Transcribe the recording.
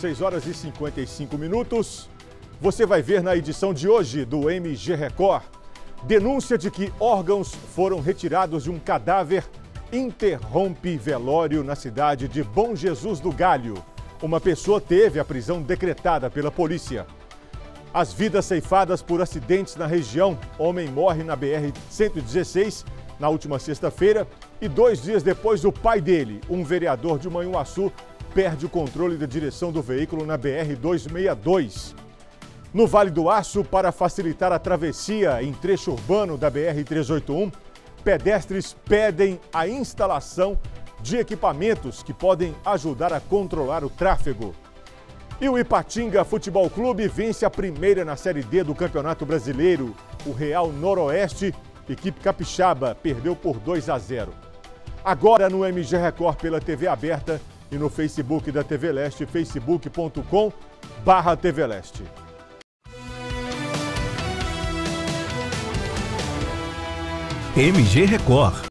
6 horas e 55 minutos. Você vai ver na edição de hoje do MG Record. Denúncia de que órgãos foram retirados de um cadáver interrompe velório na cidade de Bom Jesus do Galho. Uma pessoa teve a prisão decretada pela polícia. As vidas ceifadas por acidentes na região. Homem morre na BR-116 na última sexta-feira e 2 dias depois o pai dele, um vereador de Manhuaçu, perde o controle da direção do veículo na BR-262. No Vale do Aço, para facilitar a travessia em trecho urbano da BR-381, pedestres pedem a instalação de equipamentos que podem ajudar a controlar o tráfego. E o Ipatinga Futebol Clube vence a primeira na Série D do Campeonato Brasileiro. O Real Noroeste, equipe capixaba, perdeu por 2-0. Agora no MG Record pela TV aberta e no Facebook da TV Leste, facebook.com/TV Leste. MG Record.